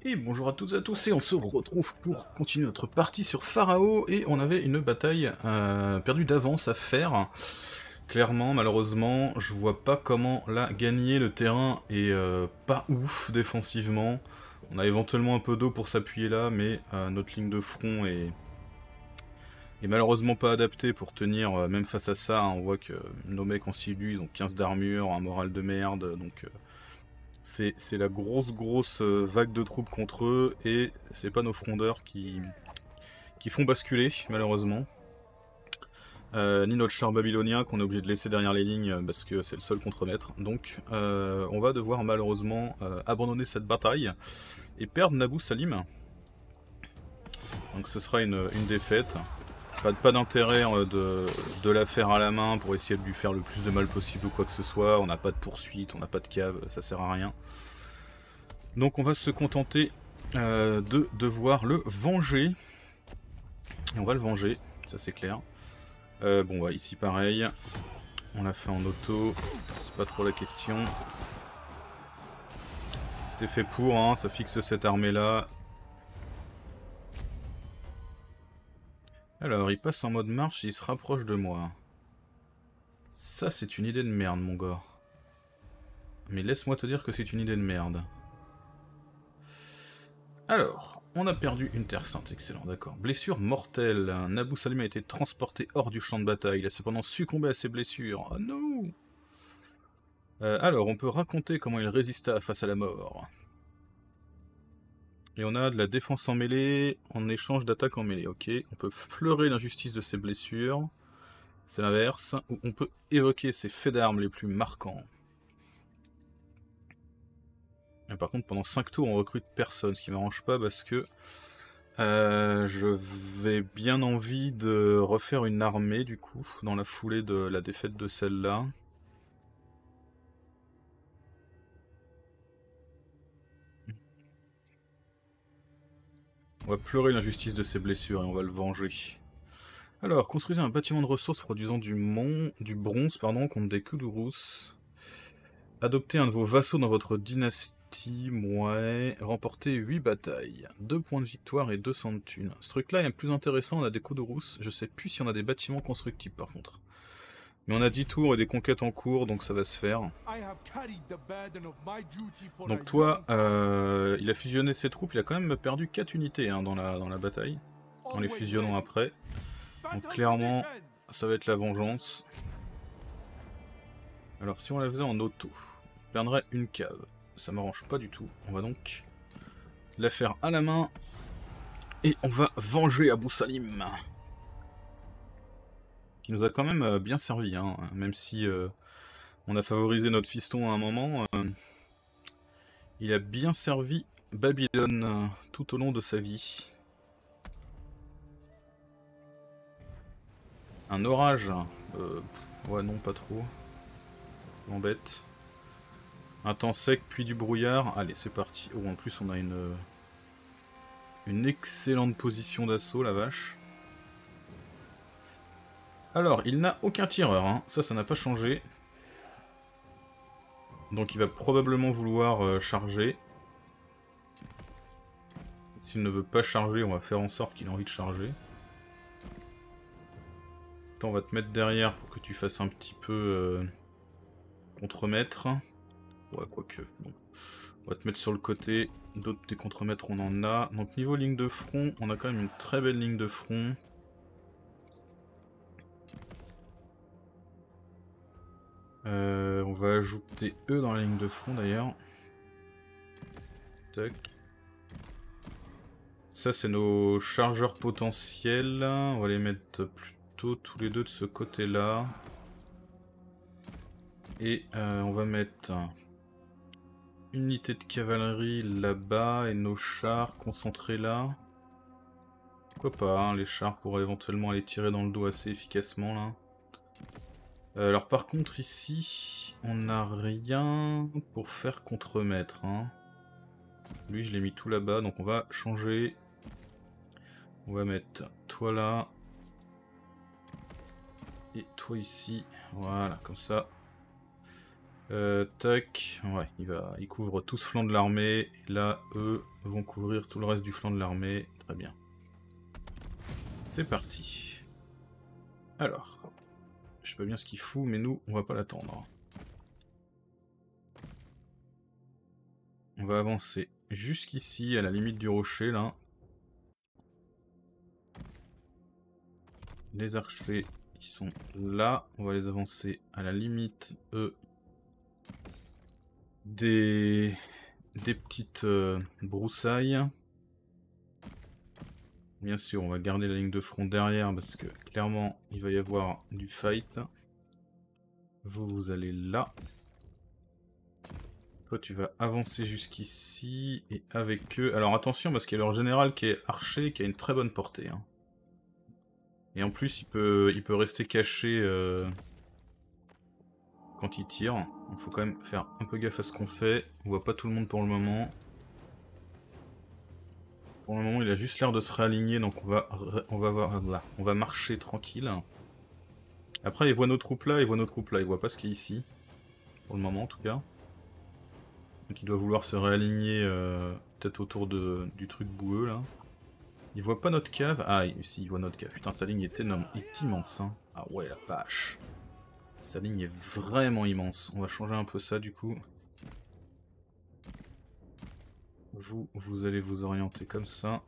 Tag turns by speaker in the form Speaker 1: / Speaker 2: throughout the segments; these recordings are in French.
Speaker 1: Et bonjour à toutes et à tous, et on se retrouve pour continuer notre partie sur Pharao, et on avait une bataille perdue d'avance à faire. Clairement, malheureusement, je vois pas comment la gagner, le terrain est pas ouf défensivement. On a éventuellement un peu d'eau pour s'appuyer là, mais notre ligne de front est malheureusement pas adaptée pour tenir, même face à ça. Hein. On voit que nos mecs en Silu, ils ont 15 d'armure, un moral de merde, donc... c'est la grosse vague de troupes contre eux, et c'est pas nos frondeurs qui font basculer, malheureusement. Ni notre char babylonien qu'on est obligé de laisser derrière les lignes parce que c'est le seul contre-maître. Donc on va devoir malheureusement abandonner cette bataille et perdre Naboo Salim. Donc ce sera une défaite. Pas d'intérêt de la faire à la main pour essayer de lui faire le plus de mal possible ou quoi que ce soit. On n'a pas de poursuite, on n'a pas de cave, ça sert à rien. Donc on va se contenter de devoir le venger. Et on va le venger, ça c'est clair. Bon ouais, ici pareil. On l'a fait en auto, c'est pas trop la question. C'était fait pour, hein, ça fixe cette armée là. Alors il passe en mode marche et il se rapproche de moi. Ça c'est une idée de merde mon gars. Mais laisse-moi te dire que c'est une idée de merde. Alors, on a perdu une terre sainte, excellent, d'accord. Blessure mortelle. Naboo Salim a été transporté hors du champ de bataille. Il a cependant succombé à ses blessures. Oh non. Alors, on peut raconter comment il résista face à la mort. Et on a de la défense en mêlée en échange d'attaque en mêlée, ok. On peut pleurer l'injustice de ses blessures. C'est l'inverse. Ou on peut évoquer ses faits d'armes les plus marquants. Et par contre, pendant 5 tours, on recrute personne, ce qui m'arrange pas parce que je vais bien envie de refaire une armée du coup, dans la foulée de la défaite de celle-là. On va pleurer l'injustice de ses blessures et on va le venger. Alors, construisez un bâtiment de ressources produisant du bronze contre des Kudurus. Adoptez un de vos vassaux dans votre dynastie, ouais. Remportez 8 batailles. 2 points de victoire et 200 de thunes. Ce truc-là est plus intéressant, on a des Kudurus. Je sais plus si on a des bâtiments constructibles par contre. Mais on a 10 tours et des conquêtes en cours, donc ça va se faire. Donc toi, il a fusionné ses troupes, il a quand même perdu 4 unités hein, dans la bataille. En les fusionnant après. Donc clairement, ça va être la vengeance. Alors si on la faisait en auto, on perdrait une cave. Ça m'arrange pas du tout. On va donc la faire à la main. Et on va venger Abou Salim. Qui nous a quand même bien servi, hein, même si on a favorisé notre fiston à un moment. Il a bien servi Babylone tout au long de sa vie. Un orage, ouais non pas trop. M'embête. Un temps sec puis du brouillard. Allez c'est parti. Oh en plus on a une excellente position d'assaut la vache. Alors il n'a aucun tireur, hein. Ça n'a pas changé. Donc il va probablement vouloir charger. S'il ne veut pas charger, on va faire en sorte qu'il ait envie de charger. Attends, on va te mettre derrière pour que tu fasses un petit peu contremaître. Ouais, quoique. Bon. On va te mettre sur le côté. D'autres des contremaîtres, on en a. Donc niveau ligne de front, on a quand même une très belle ligne de front. On va ajouter eux dans la ligne de front d'ailleurs. Tac. Ça c'est nos chargeurs potentiels. On va les mettre plutôt tous les deux de ce côté-là. Et on va mettre une unité de cavalerie là-bas et nos chars concentrés là. Pourquoi pas, hein, les chars pourraient éventuellement aller tirer dans le dos assez efficacement là. Alors par contre ici, on n'a rien pour faire contremaître. Hein. Lui je l'ai mis tout là-bas, donc on va changer. On va mettre toi là. Et toi ici. Voilà, comme ça. Tac, ouais, il couvre tout ce flanc de l'armée, et là, eux vont couvrir tout le reste du flanc de l'armée, très bien. C'est parti. Alors, je sais pas bien ce qu'il fout, mais nous, on va pas l'attendre. On va avancer jusqu'ici, à la limite du rocher, là. Les archers, ils sont là, on va les avancer à la limite, eux, des petites broussailles. Bien sûr, on va garder la ligne de front derrière parce que clairement, il va y avoir du fight. Vous allez là. Toi, tu vas avancer jusqu'ici et avec eux. Alors attention parce qu'il y a leur général qui est archer, qui a une très bonne portée. Hein. Et en plus, il peut rester caché quand il tire. Il faut quand même faire un peu gaffe à ce qu'on fait. On voit pas tout le monde pour le moment. Pour le moment, il a juste l'air de se réaligner, donc on va marcher tranquille. Après, il voit nos troupes là, il voit nos troupes là, il voit pas ce qui est ici. Pour le moment, en tout cas. Donc il doit vouloir se réaligner peut-être autour du truc boueux là. Il voit pas notre cave. Ah, si, il voit notre cave. Putain, sa ligne est énorme, est immense. Hein. Ah ouais, la vache. Sa ligne est vraiment immense. On va changer un peu ça du coup. Vous allez vous orienter comme ça.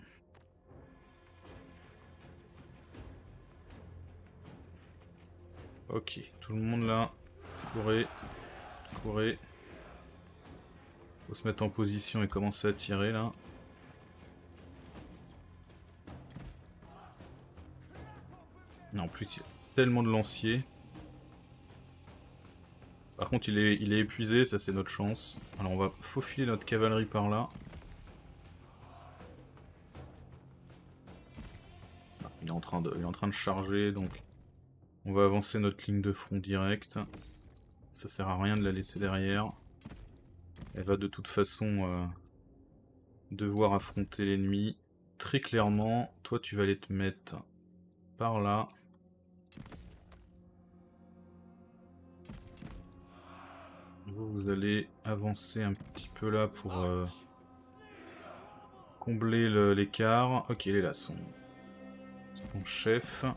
Speaker 1: Ok, tout le monde là. Courez. Courez. Faut se mettre en position et commencer à tirer là. Non, en plus, il y a tellement de lanciers. Par contre, il est épuisé, ça c'est notre chance. Alors on va faufiler notre cavalerie par là. Il est en train de charger, donc on va avancer notre ligne de front direct. Ça sert à rien de la laisser derrière. Elle va de toute façon devoir affronter l'ennemi. Très clairement, toi tu vas aller te mettre par là. Vous allez avancer un petit peu là pour combler l'écart. Ok, il est là, son chef.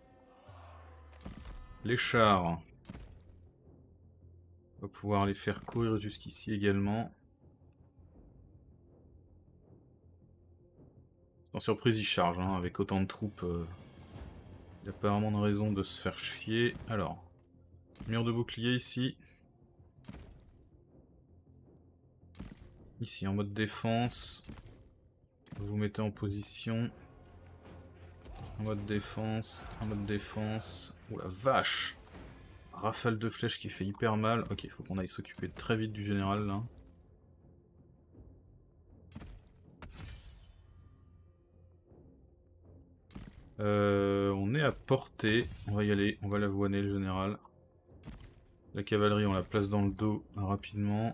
Speaker 1: Les chars. On va pouvoir les faire courir jusqu'ici également. Sans surprise, ils chargent, hein, avec autant de troupes. Il n'y a pas vraiment de raison de se faire chier. Alors, mur de bouclier ici. Ici, en mode défense. Vous vous mettez en position. En mode défense, en mode défense. Oh la vache! Rafale de flèches qui fait hyper mal. Ok, il faut qu'on aille s'occuper très vite du général là. On est à portée, on va y aller, on va l'avoiner le général. La cavalerie on la place dans le dos rapidement.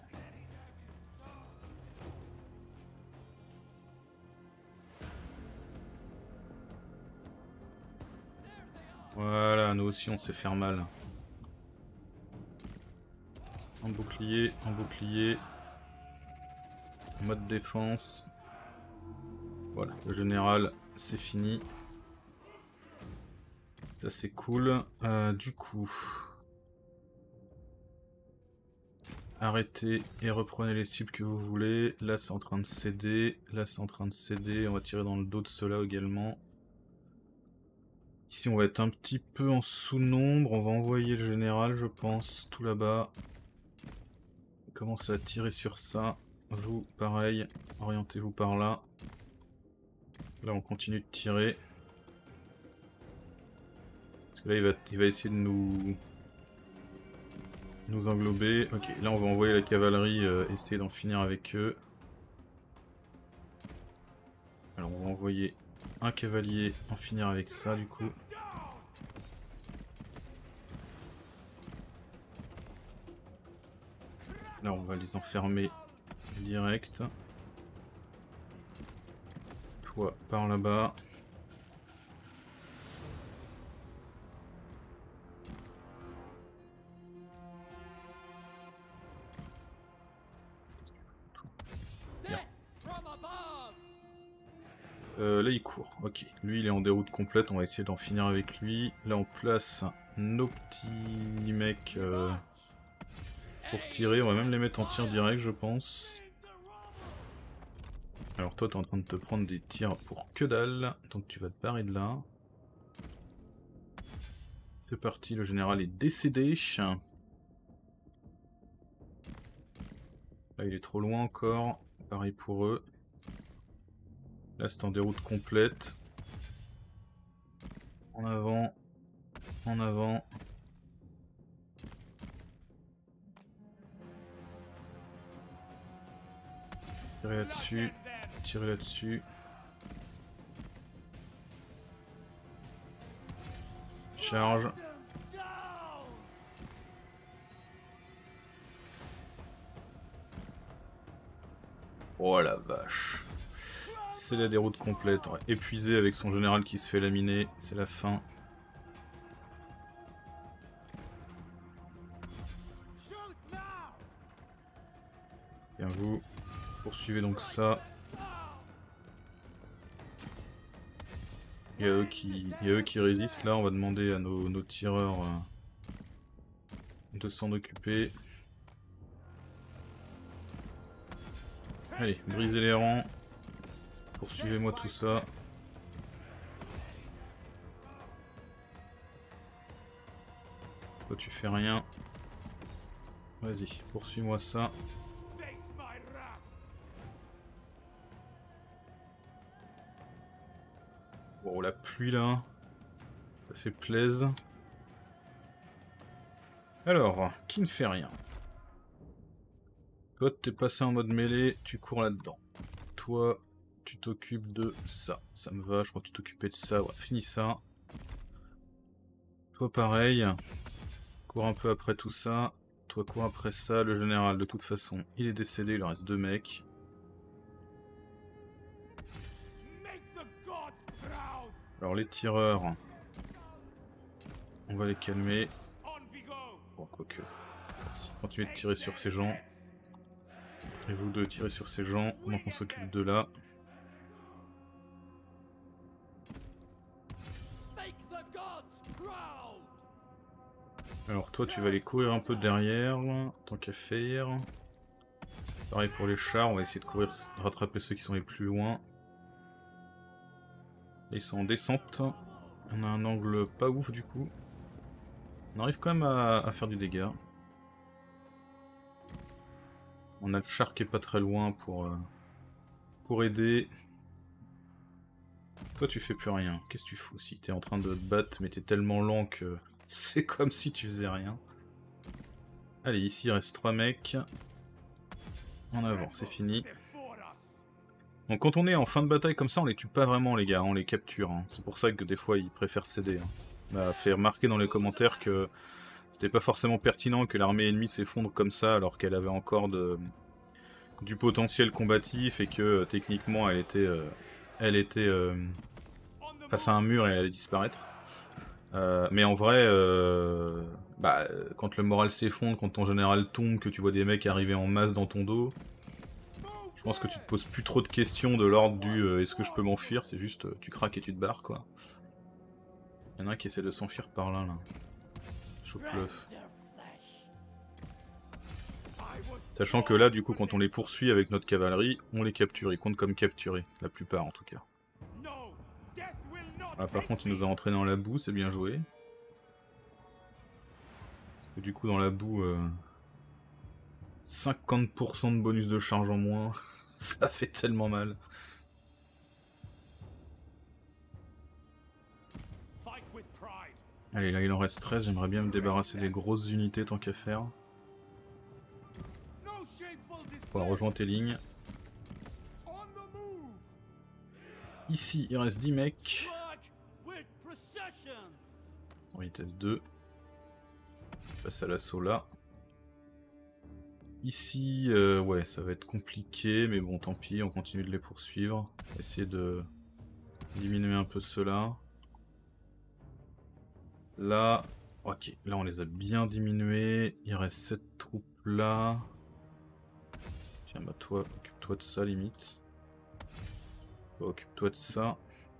Speaker 1: Voilà, nous aussi on sait faire mal. En bouclier, en bouclier. En mode défense. Voilà, le général c'est fini. Ça c'est cool. Du coup... Arrêtez et reprenez les cibles que vous voulez. Là c'est en train de céder. Là c'est en train de céder. On va tirer dans le dos de ceux-là également. Ici on va être un petit peu en sous-nombre. On va envoyer le général je pense. Tout là-bas. Commencez à tirer sur ça. Vous pareil. Orientez-vous par là. Là on continue de tirer. Parce que là il va essayer de nous englober. Ok, là on va envoyer la cavalerie essayer d'en finir avec eux. Alors on va envoyer un cavalier en finir avec ça du coup. Là on va les enfermer direct. Toi par là-bas. Là il court, ok. Lui il est en déroute complète, on va essayer d'en finir avec lui. Là on place nos petits mecs pour tirer, on va même les mettre en tir direct je pense. Alors toi t'es en train de te prendre des tirs pour que dalle, donc tu vas te barrer de là. C'est parti, le général est décédé. Là il est trop loin encore, pareil pour eux. Là c'est en déroute complète. En avant. En avant. Tirez là-dessus. Tirez là-dessus. Charge. Oh la vache. C'est la déroute complète. Ouais. Épuisé avec son général qui se fait laminer. C'est la fin. Bien vous. Poursuivez donc ça. Il y a eux qui résistent là. On va demander à nos tireurs de s'en occuper. Allez, brisez les rangs. Poursuivez-moi tout ça. Toi tu fais rien. Vas-y, poursuis-moi ça. Bon, la pluie là, ça fait plaisir. Alors, qui ne fait rien? Toi, t'es passé en mode mêlée, tu cours là-dedans. Toi, tu t'occupes de ça. Ça me va, je crois que tu t'occupais de ça. Ouais, finis ça. Toi, pareil. Cours un peu après tout ça. Toi, cours après ça. Le général, de toute façon, il est décédé. Il reste 2 mecs. Alors, les tireurs, on va les calmer. Bon, quoique. Continuez de tirer sur ces gens. Et vous deux tirez sur ces gens, donc on s'occupe de là. Alors toi tu vas aller courir un peu derrière, tant qu'à faire. Pareil pour les chars, on va essayer de courir, de rattraper ceux qui sont les plus loin. Ils sont en descente. On a un angle pas ouf du coup. On arrive quand même à faire du dégât. On a le char qui est pas très loin pour aider. Toi tu fais plus rien, qu'est-ce que tu fous? Si t'es en train de te battre mais t'es tellement lent que c'est comme si tu faisais rien. Allez, ici il reste 3 mecs. En avant, c'est fini. Donc quand on est en fin de bataille comme ça, on les tue pas vraiment les gars, on les capture. Hein. C'est pour ça que des fois ils préfèrent céder. Hein. On a fait remarquer dans les commentaires que c'était pas forcément pertinent que l'armée ennemie s'effondre comme ça alors qu'elle avait encore du potentiel combatif et que techniquement elle était face à un mur et elle allait disparaître. Mais en vrai, quand le moral s'effondre, quand ton général tombe, que tu vois des mecs arriver en masse dans ton dos, je pense que tu te poses plus trop de questions de l'ordre du est-ce que je peux m'enfuir, c'est juste tu craques et tu te barres quoi. Il y en a un qui essaie de s'enfuir par là. Chope-le. Sachant que là, du coup, quand on les poursuit avec notre cavalerie, on les capture. Ils comptent comme capturés, la plupart en tout cas. Ah, par contre, il nous a entraîné dans la boue, c'est bien joué. Et du coup, dans la boue, 50% de bonus de charge en moins, ça fait tellement mal. Allez, là il en reste 13, j'aimerais bien me débarrasser des grosses unités tant qu'à faire. Voilà, rejoins tes lignes. Ici, il reste 10 mecs. En vitesse 2. Je passe à l'assaut là. Ici, ouais, ça va être compliqué, mais bon, tant pis, on continue de les poursuivre. Essayer de diminuer un peu ceux-là. Là, ok, là on les a bien diminués. Il reste 7 troupes là. Tiens, bah toi, occupe-toi de ça limite. Occupe-toi de ça.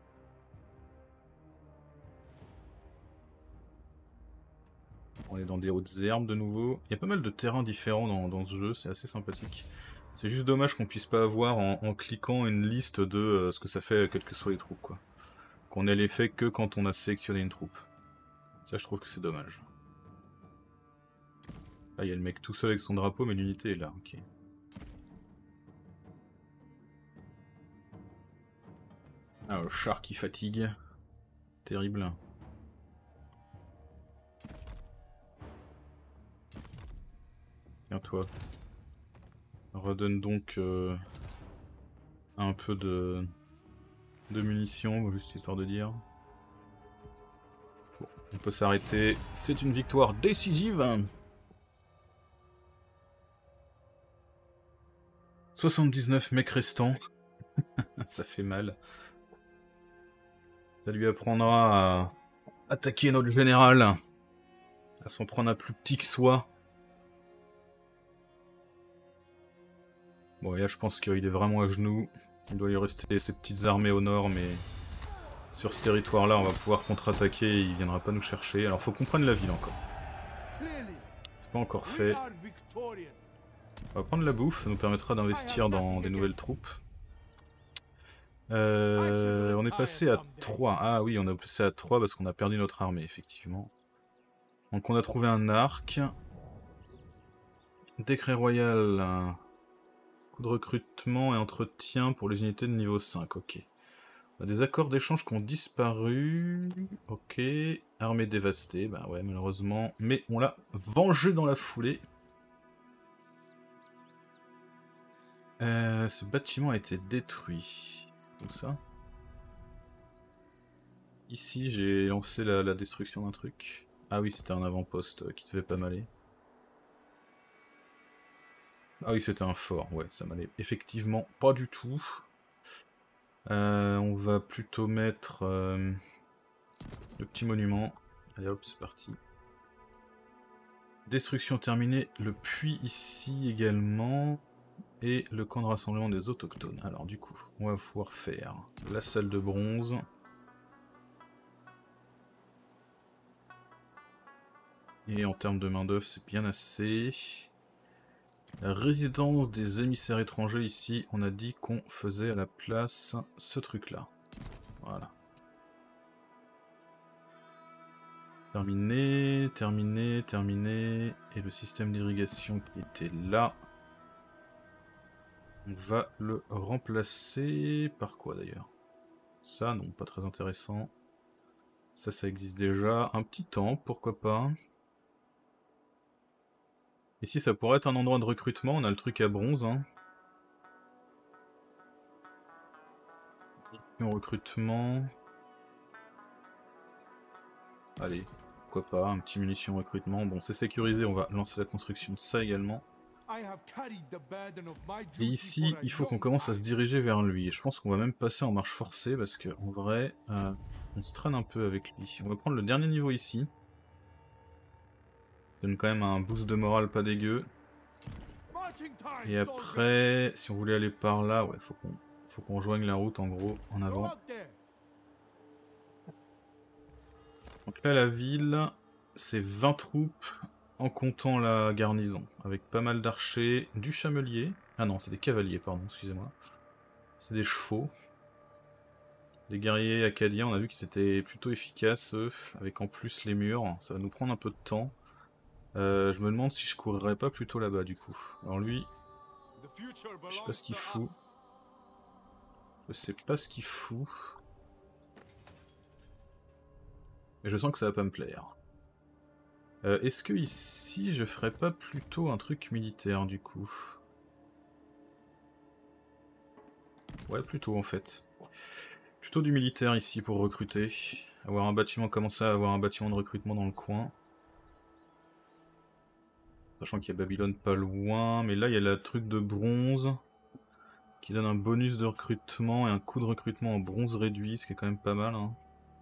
Speaker 1: On est dans des hautes herbes de nouveau. Il y a pas mal de terrains différents dans ce jeu, c'est assez sympathique. C'est juste dommage qu'on puisse pas avoir en cliquant une liste de ce que ça fait quelles que soient les troupes, quoi. Qu'on ait l'effet que quand on a sélectionné une troupe. Ça, je trouve que c'est dommage. Là, il y a le mec tout seul avec son drapeau, mais l'unité est là, ok. Ah, le char qui fatigue. Terrible. Tiens, toi. Redonne donc un peu de munitions, juste histoire de dire. Bon, on peut s'arrêter. C'est une victoire décisive. 79 mecs restants. Ça fait mal. Ça lui apprendra à attaquer notre général. À s'en prendre un plus petit que soi. Bon, et là, je pense qu'il est vraiment à genoux. Il doit lui rester ses petites armées au nord, mais sur ce territoire-là, on va pouvoir contre-attaquer et il viendra pas nous chercher. Alors, faut qu'on prenne la ville encore. C'est pas encore fait. On va prendre la bouffe, ça nous permettra d'investir dans des nouvelles troupes. On est passé à 3. Ah oui, on est passé à 3 parce qu'on a perdu notre armée, effectivement. Donc on a trouvé un arc. Décret royal. Coût de recrutement et entretien pour les unités de niveau 5, ok. On a des accords d'échange qui ont disparu. Ok. Armée dévastée, bah ouais, malheureusement. Mais on l'a vengé dans la foulée. Ce bâtiment a été détruit. Comme ça. Ici, j'ai lancé la destruction d'un truc. Ah oui, c'était un avant-poste qui devait pas m'aller. Ah oui, c'était un fort, ouais, ça m'allait effectivement pas du tout. On va plutôt mettre le petit monument. Allez hop, c'est parti. Destruction terminée, le puits ici également. Et le camp de rassemblement des autochtones. Alors du coup, on va pouvoir faire la salle de bronze. Et en termes de main d'œuvre, c'est bien assez. La résidence des émissaires étrangers ici, on a dit qu'on faisait à la place ce truc-là. Voilà. Terminé, terminé, terminé. Et le système d'irrigation qui était là, on va le remplacer par quoi d'ailleurs? Ça, non, pas très intéressant. Ça existe déjà. Un petit temps, pourquoi pas. Ici, ça pourrait être un endroit de recrutement. On a le truc à bronze. Hein. Recrutement. Allez, pourquoi pas, un petit munition recrutement. Bon, c'est sécurisé, on va lancer la construction de ça également. Et ici, il faut qu'on commence à se diriger vers lui. Et je pense qu'on va même passer en marche forcée parce qu'en vrai, on se traîne un peu avec lui. On va prendre le dernier niveau ici. Donne quand même un boost de morale pas dégueu. Et après, si on voulait aller par là, ouais, faut qu'on rejoigne la route en gros, en avant. Donc là, la ville, c'est 20 troupes en comptant la garnison, avec pas mal d'archers, du chamelier. Ah non, c'est des cavaliers, pardon, excusez-moi. C'est des chevaux. Des guerriers acadiens, on a vu qu'ils étaient plutôt efficaces, eux, avec en plus les murs. Ça va nous prendre un peu de temps. Je me demande si je courrais pas plutôt là-bas, du coup. Alors lui, je sais pas ce qu'il fout. Je sais pas ce qu'il fout. Mais je sens que ça va pas me plaire. Est-ce que ici, je ferais pas plutôt un truc militaire, du coup? Ouais, plutôt, en fait. Plutôt du militaire ici pour recruter. Avoir un bâtiment, commencer à avoir un bâtiment de recrutement dans le coin. Sachant qu'il y a Babylone pas loin, mais là il y a le truc de bronze qui donne un bonus de recrutement et un coût de recrutement en bronze réduit, ce qui est quand même pas mal. Hein.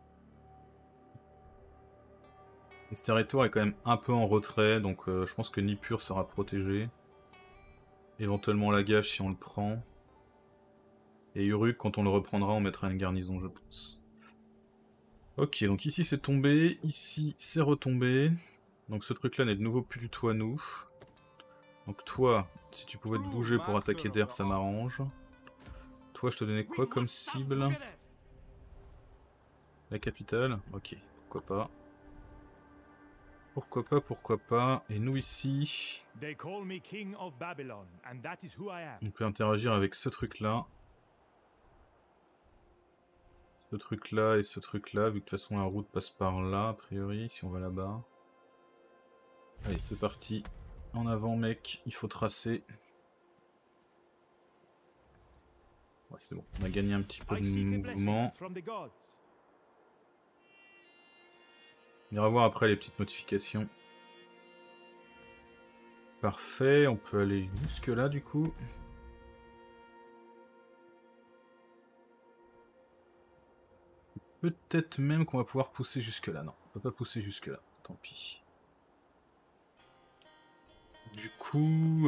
Speaker 1: Et ce territoire est quand même un peu en retrait, donc je pense que Nippur sera protégé. Éventuellement Lagash si on le prend. Et Uruk, quand on le reprendra, on mettra une garnison, je pense. Ok, donc ici c'est tombé, ici c'est retombé. Donc ce truc là n'est de nouveau plus du tout à nous. Donc toi, si tu pouvais te bouger pour attaquer d'air, ça m'arrange. Toi, je te donnais quoi comme cible? La capitale? Ok, pourquoi pas. Pourquoi pas, pourquoi pas. Et nous ici, on peut interagir avec ce truc là. Ce truc là et ce truc là, vu que de toute façon la route passe par là, a priori, si on va là-bas. Allez, c'est parti. En avant, mec, il faut tracer. Ouais, c'est bon, on a gagné un petit peu de mouvement. On ira voir après les petites notifications. Parfait, on peut aller jusque là du coup. Peut-être même qu'on va pouvoir pousser jusque là. Non, on peut pas pousser jusque là, tant pis. Du coup...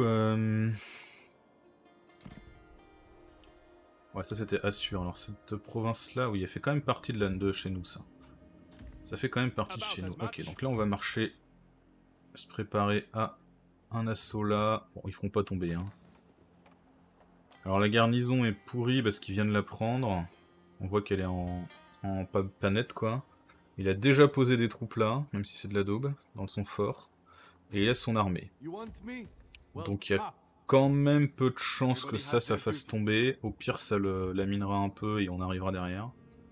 Speaker 1: Ouais, ça c'était Assur. Alors cette province-là, oui, elle fait quand même partie de chez nous, ça. Ça fait quand même partie de chez nous. Ok, donc là on va marcher, se préparer à un assaut là. Bon, ils feront pas tomber, hein. Alors la garnison est pourrie parce qu'ils viennent la prendre. On voit qu'elle est en pas nette, quoi. Il a déjà posé des troupes là, même si c'est de la daube, dans son fort. Et il a son armée. Donc il y a quand même peu de chances que ça fasse tomber. Au pire, ça le laminera un peu et on arrivera derrière.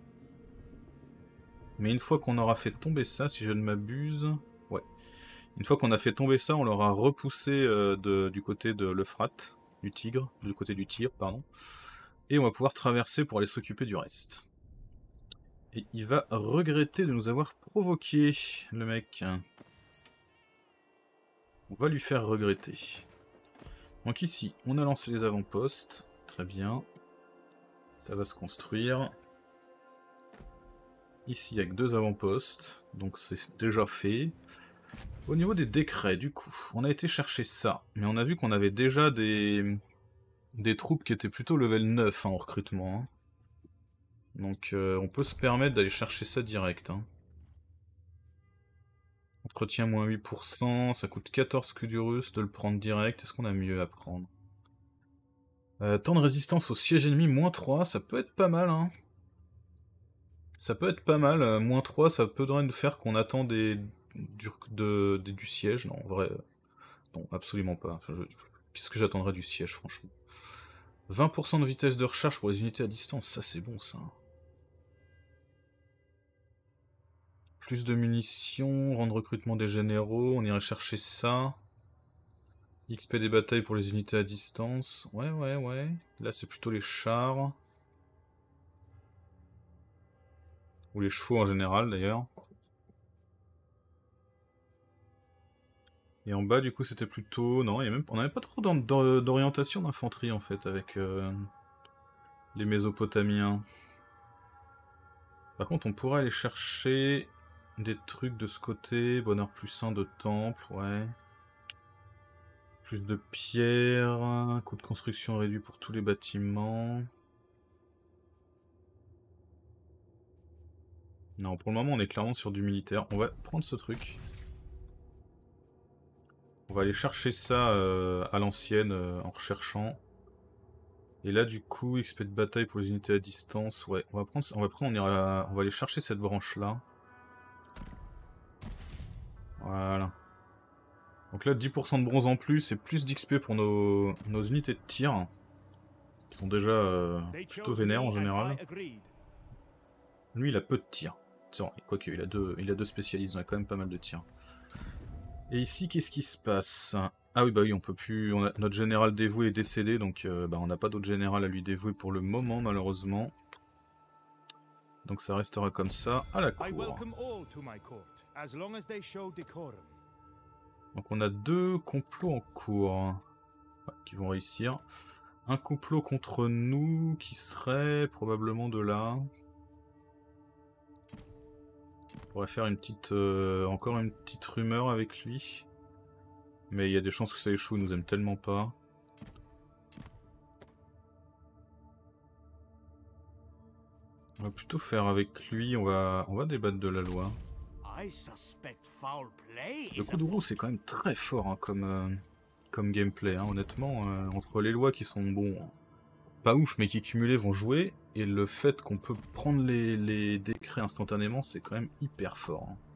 Speaker 1: Mais une fois qu'on aura fait tomber ça, si je ne m'abuse... Ouais. Une fois qu'on a fait tomber ça, on l'aura repoussé du côté de l'Euphrate, du Tigre, du côté du Tir, pardon. Et on va pouvoir traverser pour aller s'occuper du reste. Et il va regretter de nous avoir provoqué, le mec. On va lui faire regretter. Donc ici, on a lancé les avant-postes. Très bien. Ça va se construire. Ici, avec 2 avant-postes. Donc c'est déjà fait. Au niveau des décrets, du coup, on a été chercher ça. Mais on a vu qu'on avait déjà des troupes qui étaient plutôt level 9 en recrutement. Hein. Donc on peut se permettre d'aller chercher ça direct. Hein. Entretien moins 8%, ça coûte 14 Cudurus de le prendre direct. Est-ce qu'on a mieux à prendre? Temps de résistance au siège ennemi, moins 3, ça peut être pas mal. Hein. Ça peut être pas mal. Moins 3, ça peut nous faire qu'on attend du siège. Non, en vrai, non, absolument pas. Qu'est-ce que j'attendrais du siège, franchement? 20% de vitesse de recharge pour les unités à distance, ça c'est bon ça. Plus de munitions, rendre recrutement des généraux, on irait chercher ça. XP des batailles pour les unités à distance. Ouais, ouais, ouais. Là c'est plutôt les chars. Ou les chevaux en général d'ailleurs. Et en bas du coup c'était plutôt... Non, on n'avait pas trop d'orientation d'infanterie en fait avec les Mésopotamiens. Par contre on pourrait aller chercher des trucs de ce côté. Bonheur plus 1 de temple, ouais. Plus de pierres, coût de construction réduit pour tous les bâtiments. Non, pour le moment on est clairement sur du militaire. On va prendre ce truc. On va aller chercher ça à l'ancienne en recherchant. Et là du coup, XP de bataille pour les unités à distance. Ouais, on va aller chercher cette branche là. Voilà. Donc là 10% de bronze en plus et plus d'XP pour nos unités de tir. Qui sont déjà plutôt vénères en général. Lui il a peu de tir. Quoique il a deux spécialistes, on a quand même pas mal de tirs. Et ici, qu'est-ce qui se passe? Ah oui, bah oui, on peut plus. Notre général dévoué est décédé, donc bah, on n'a pas d'autre général à lui dévouer pour le moment, malheureusement. Donc ça restera comme ça à la cour. Donc on a 2 complots en cours qui vont réussir. Un complot contre nous qui serait probablement de là. On pourrait faire une petite, encore une petite rumeur avec lui. Mais il y a des chances que ça échoue, il nous aime tellement pas. On va plutôt faire avec lui, on va débattre de la loi. Le Kuduro c'est quand même très fort hein, comme gameplay, hein. Honnêtement, entre les lois qui sont bon, pas ouf mais qui cumulées vont jouer, et le fait qu'on peut prendre les décrets instantanément, c'est quand même hyper fort. Hein.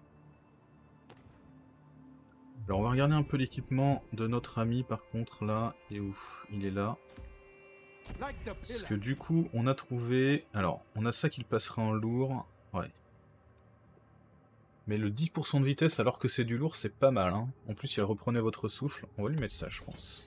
Speaker 1: Alors on va regarder un peu l'équipement de notre ami par contre là, et où il est là. Parce que du coup on a trouvé... Alors on a ça qui le passera en lourd, ouais. Mais le 10% de vitesse alors que c'est du lourd c'est pas mal hein. En plus il reprenait votre souffle, on va lui mettre ça je pense.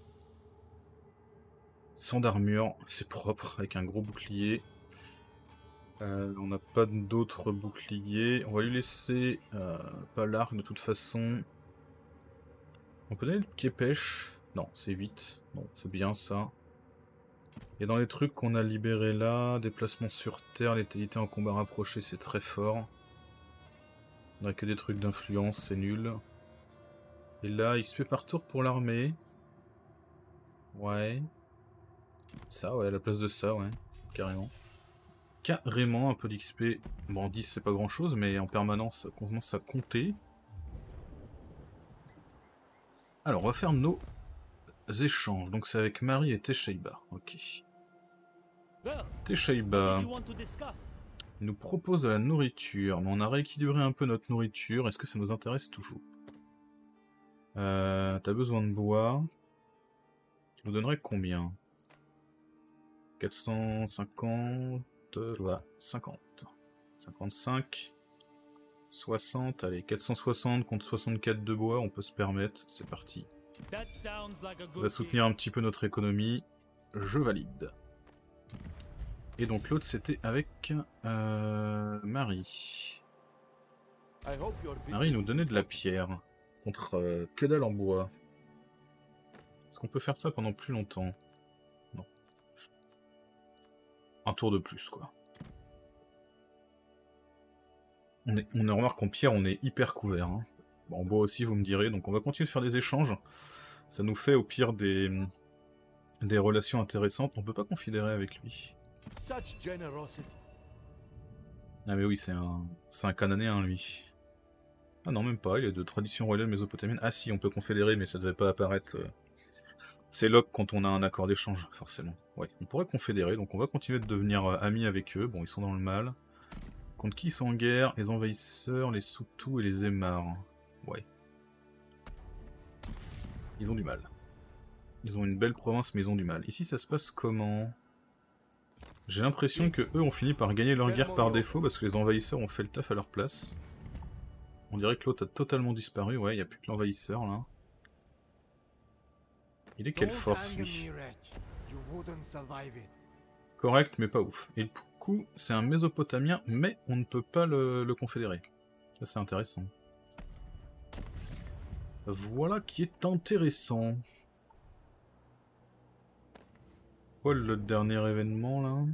Speaker 1: 100 d'armure, c'est propre avec un gros bouclier. On n'a pas d'autres boucliers, on va lui laisser pas l'arc de toute façon. On peut donner le pied pêche. Non, c'est 8. Bon, c'est bien ça. Et dans les trucs qu'on a libérés là, déplacement sur terre, létalité en combat rapproché, c'est très fort. On n'a que des trucs d'influence, c'est nul. Et là, XP par tour pour l'armée. Ouais. Ça, ouais, à la place de ça, ouais. Carrément. Carrément, un peu d'XP. Bon, 10 c'est pas grand chose, mais en permanence, ça commence à compter. Alors, on va faire nos échanges. Donc c'est avec Marie et Tesheiba. Ok. Tesheiba nous propose de la nourriture, mais on a rééquilibré un peu notre nourriture. Est-ce que ça nous intéresse toujours? T'as besoin de bois. Tu nous donnerais combien? 450... Voilà, 50. 55... 60, allez, 460 contre 64 de bois, on peut se permettre, c'est parti. Ça va soutenir un petit peu notre économie, je valide. Et donc l'autre c'était avec Marie. Marie nous donnait de la pierre, contre que dalle en bois. Est-ce qu'on peut faire ça pendant plus longtemps? Non. Un tour de plus quoi. On remarque qu'en pierre on est hyper couvert. Hein. Bon, en bois aussi vous me direz, donc on va continuer de faire des échanges. Ça nous fait au pire des relations intéressantes, on peut pas confédérer avec lui. Ah mais oui, c'est un cananéen lui. Ah non, même pas, il est de tradition royale mésopotamienne. Ah si, on peut confédérer, mais ça devait pas apparaître. C'est lock quand on a un accord d'échange, forcément. Ouais, on pourrait confédérer, donc on va continuer de devenir amis avec eux. Bon, ils sont dans le mal. Contre qui ils sont en guerre? Les envahisseurs, les Soutou et les Aymars. Ouais. Ils ont du mal. Ils ont une belle province, mais ils ont du mal. Ici, ça se passe comment? J'ai l'impression que eux ont fini par gagner leur guerre par défaut, parce que les envahisseurs ont fait le taf à leur place. On dirait que l'autre a totalement disparu, ouais, il n'y a plus que l'envahisseur là. Il est quelle force lui? Correct, mais pas ouf. Et du coup, c'est un mésopotamien, mais on ne peut pas le confédérer. Ça c'est intéressant. Voilà qui est intéressant. Quoi le dernier événement là?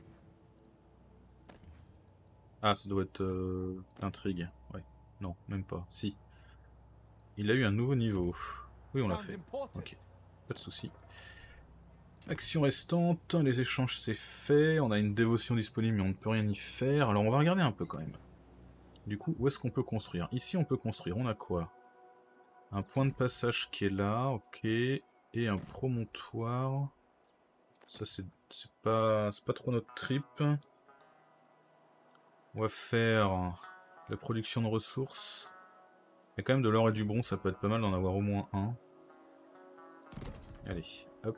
Speaker 1: Ah, ça doit être l'intrigue. Ouais. Non, même pas. Si. Il a eu un nouveau niveau. Oui, on l'a fait. Ok. Pas de soucis. Action restante, les échanges c'est fait, on a une dévotion disponible mais on ne peut rien y faire. Alors on va regarder un peu quand même. Du coup, où est-ce qu'on peut construire? Ici on peut construire, on a quoi? Un point de passage qui est là, ok. Et un promontoire. Ça c'est pas trop notre trip. On va faire la production de ressources. Il y a quand même de l'or et du bronze, ça peut être pas mal d'en avoir au moins un. Allez, hop.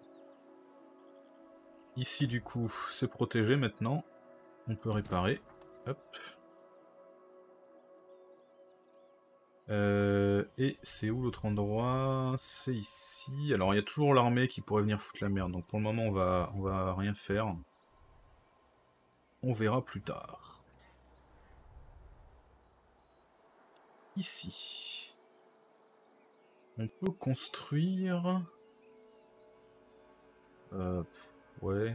Speaker 1: Ici du coup, c'est protégé maintenant. On peut réparer. Hop. Et c'est où l'autre endroit? C'est ici. Alors il y a toujours l'armée qui pourrait venir foutre la merde. Donc pour le moment on va rien faire. On verra plus tard. Ici. On peut construire... ouais.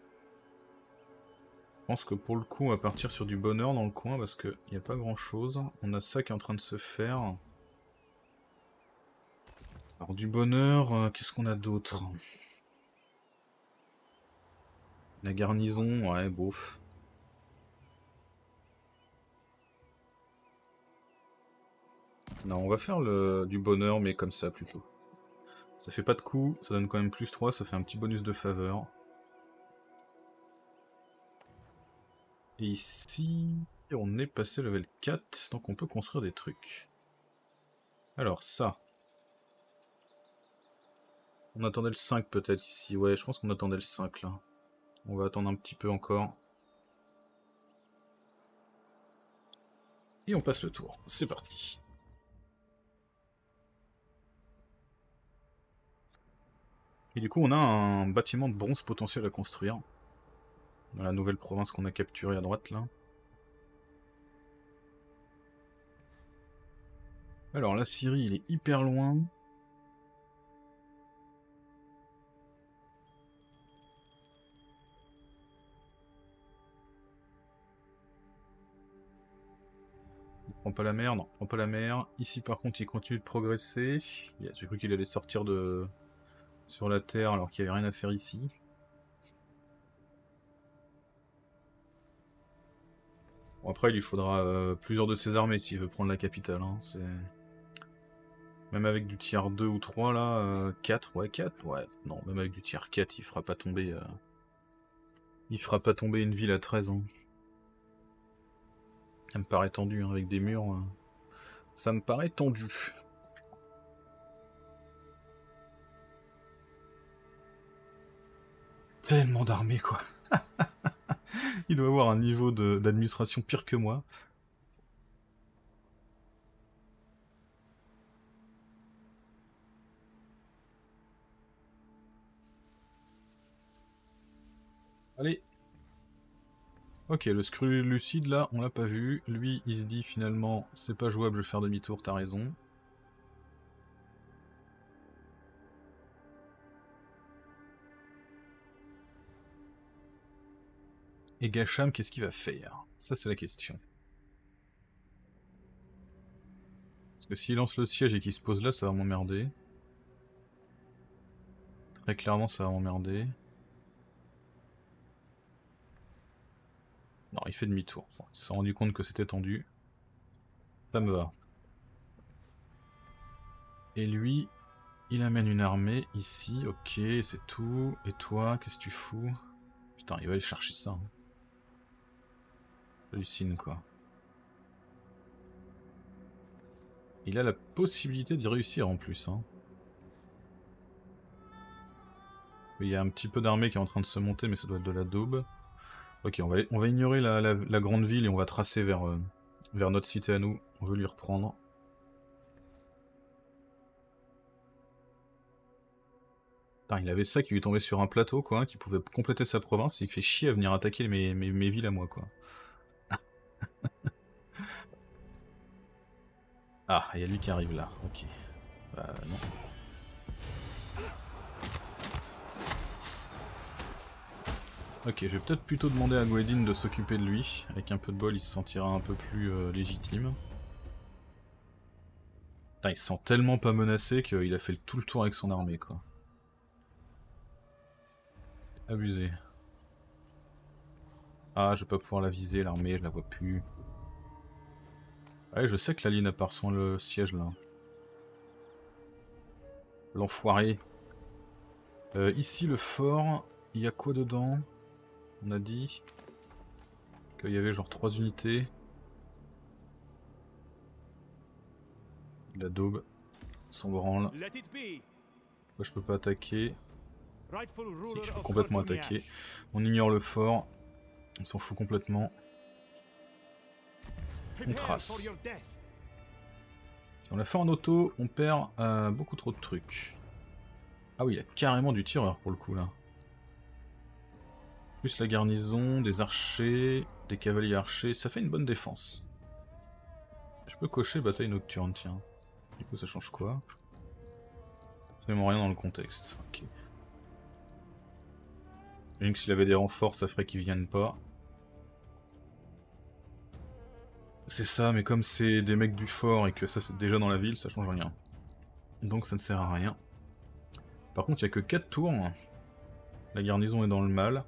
Speaker 1: Je pense que pour le coup, on va partir sur du bonheur dans le coin parce qu'il n'y a pas grand chose. On a ça qui est en train de se faire. Alors du bonheur, qu'est-ce qu'on a d'autre? La garnison, ouais, bof. Non, on va faire du bonheur, mais comme ça plutôt. Ça fait pas de coup, ça donne quand même plus 3, ça fait un petit bonus de faveur. Et ici, on est passé level 4, donc on peut construire des trucs. Alors ça. On attendait le 5 peut-être ici, ouais, je pense qu'on attendait le 5 là. On va attendre un petit peu encore. Et on passe le tour, c'est parti. Et du coup on a un bâtiment de bronze potentiel à construire. Dans la nouvelle province qu'on a capturée à droite là. Alors la Syrie il est hyper loin. Il prend pas la mer, non, il prend pas la mer. Ici par contre il continue de progresser. J'ai cru qu'il allait sortir sur la terre alors qu'il n'y avait rien à faire ici. Bon, après il lui faudra plusieurs de ses armées s'il veut prendre la capitale. Hein. Même avec du tiers 2 ou 3 là, 4, ouais 4, ouais. Non, même avec du tiers 4 il fera pas tomber... Il fera pas tomber une ville à 13 ans. Ça me paraît tendu, hein, avec des murs. Ça me paraît tendu. Tellement d'armées, quoi. Il doit avoir un niveau d'administration pire que moi. Allez. Ok, le scru lucide, là, on l'a pas vu. Lui, il se dit, finalement, c'est pas jouable, je vais faire demi-tour, t'as raison. Et Gacham, qu'est-ce qu'il va faire? Ça, c'est la question. Parce que s'il lance le siège et qu'il se pose là, ça va m'emmerder. Très clairement, ça va m'emmerder. Non, il fait demi-tour. Bon, il s'est rendu compte que c'était tendu. Ça me va. Et lui, il amène une armée ici. Ok, c'est tout. Et toi, qu'est-ce que tu fous? Putain, il va aller chercher ça. Hein. Hallucine, quoi. Il a la possibilité d'y réussir en plus. Hein. Il y a un petit peu d'armée qui est en train de se monter, mais ça doit être de la daube. Ok, on va ignorer la grande ville et on va tracer vers notre cité à nous. On veut lui reprendre. Putain, il avait ça qui lui tombait sur un plateau, quoi, qui pouvait compléter sa province. Et il fait chier à venir attaquer mes villes à moi, quoi. Ah, il y a lui qui arrive là. Ok. Bah non. Ok, je vais peut-être plutôt demander à Gwydion de s'occuper de lui. Avec un peu de bol, il se sentira un peu plus légitime. Putain, il se sent tellement pas menacé qu'il a fait tout le tour avec son armée, quoi. Abusé. Ah, je vais pas pouvoir la viser, l'armée, je la vois plus. Ouais, je sais que la ligne a pas reçu le siège, là. L'enfoiré. Ici, le fort, il y a quoi dedans? On a dit qu'il y avait genre 3 unités. La daube. Son branle. Moi, je peux pas attaquer. Si, je peux complètement attaquer. On ignore le fort. On s'en fout complètement. On trace. Si on la fait en auto, on perd beaucoup trop de trucs. Ah oui, il y a carrément du tireur pour le coup là. Plus la garnison, des archers, des cavaliers archers, ça fait une bonne défense. Je peux cocher bataille nocturne, tiens. Du coup ça change quoi? Absolument rien dans le contexte. Ok. Rien que s'il avait des renforts, ça ferait qu'ils viennent pas. C'est ça, mais comme c'est des mecs du fort et que ça c'est déjà dans la ville, ça change rien. Donc ça ne sert à rien. Par contre, il n'y a que 4 tours. La garnison est dans le mal.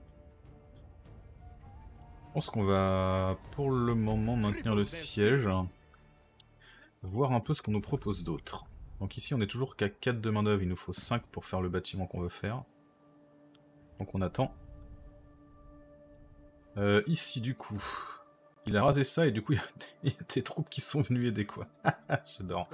Speaker 1: Je pense qu'on va pour le moment maintenir le siège. voir un peu ce qu'on nous propose d'autre. Donc ici on est toujours qu'à 4 de main d'œuvre, il nous faut 5 pour faire le bâtiment qu'on veut faire. Donc on attend. Ici du coup, il a rasé ça et du coup il y a des troupes qui sont venues aider quoi. J'adore.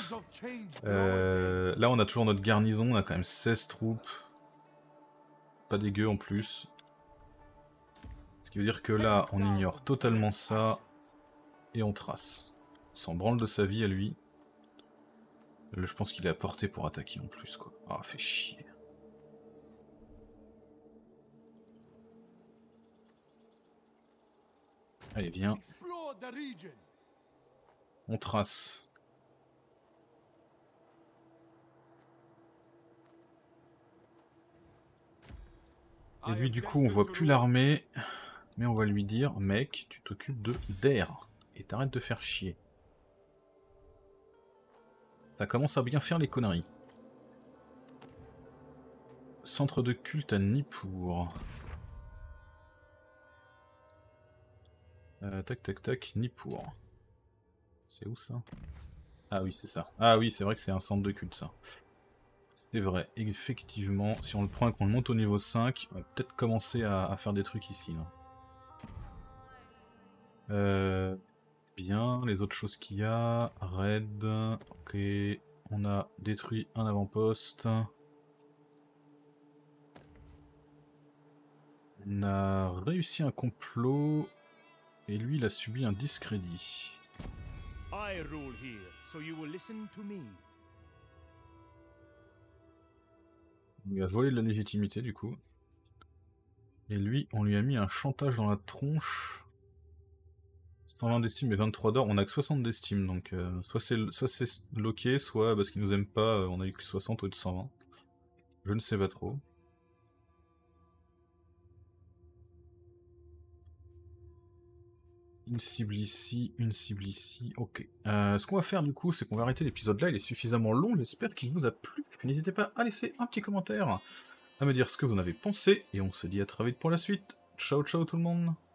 Speaker 1: Là on a toujours notre garnison, on a quand même 16 troupes. Pas dégueu en plus. Ce qui veut dire que là on ignore totalement ça et on trace. On s'en branle de sa vie à lui. Là, je pense qu'il est à portée pour attaquer en plus quoi. Ah, fait chier. Allez, viens. On trace. Et lui, du coup, on voit plus l'armée. Mais on va lui dire, mec, tu t'occupes de d'air. Et t'arrêtes de faire chier. Ça commence à bien faire les conneries. Centre de culte à Nippur. Tac tac tac, Nippur. C'est où ça? Ah oui, c'est ça. Ah oui, c'est vrai que c'est un centre de culte ça. C'est vrai, effectivement, si on le prend et qu'on le monte au niveau 5, on va peut-être commencer à faire des trucs ici. Bien, les autres choses qu'il y a, raid, ok, on a détruit un avant-poste. On a réussi un complot, et lui il a subi un discrédit.
Speaker 2: I rule here, so you will listen to me.
Speaker 1: Il lui a volé de la légitimité du coup. Et lui, on lui a mis un chantage dans la tronche. 120 d'estime et 23 d'or, on a que 60 d'estime, donc soit c'est loqué, soit parce qu'il nous aime pas, on a eu que 60 au lieu de 120. Je ne sais pas trop. Une cible ici, ok. Ce qu'on va faire du coup, c'est qu'on va arrêter l'épisode là, il est suffisamment long, j'espère qu'il vous a plu. N'hésitez pas à laisser un petit commentaire, à me dire ce que vous en avez pensé, et on se dit à très vite pour la suite. Ciao ciao tout le monde.